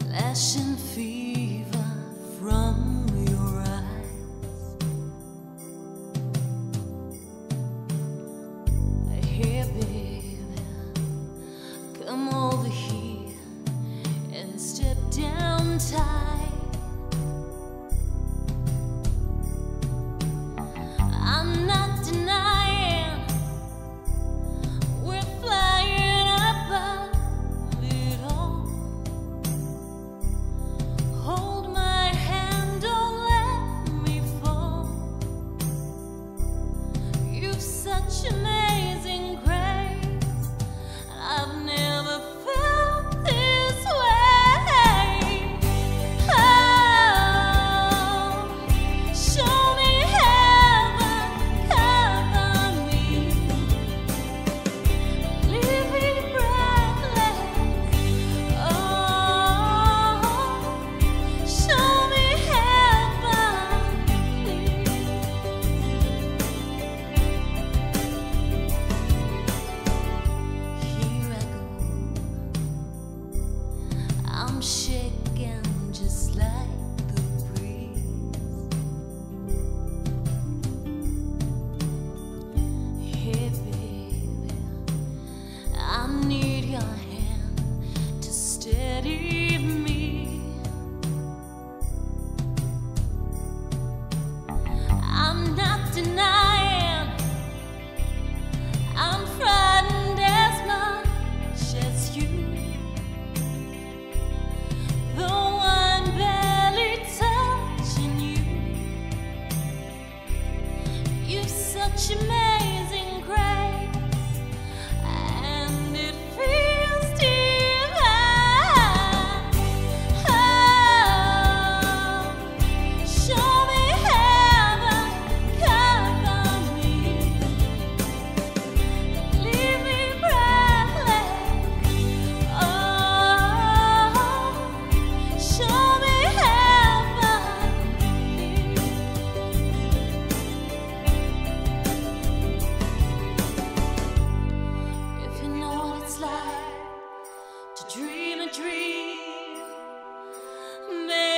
flashing fever from your eyes. Hey baby, come over here and step down tight. I'm not denying we're flying above it all. Hold my hand, don't let me fall. You've such amazing grace, I've never felt this way. Oh, show me heaven, cover me, leave me breathless. Oh, show me heaven, please. Here I go, I'm shaking just like the breeze. Hey baby, I need your hand to steady me. I'm not denying I'm frightened as much as you. Though I'm barely touching you, you've such amazing grace, and it feels divine. Oh, show me heaven, cover me, leave me breathless. Oh, show me heaven, please. If you know what it's like to dream a dream,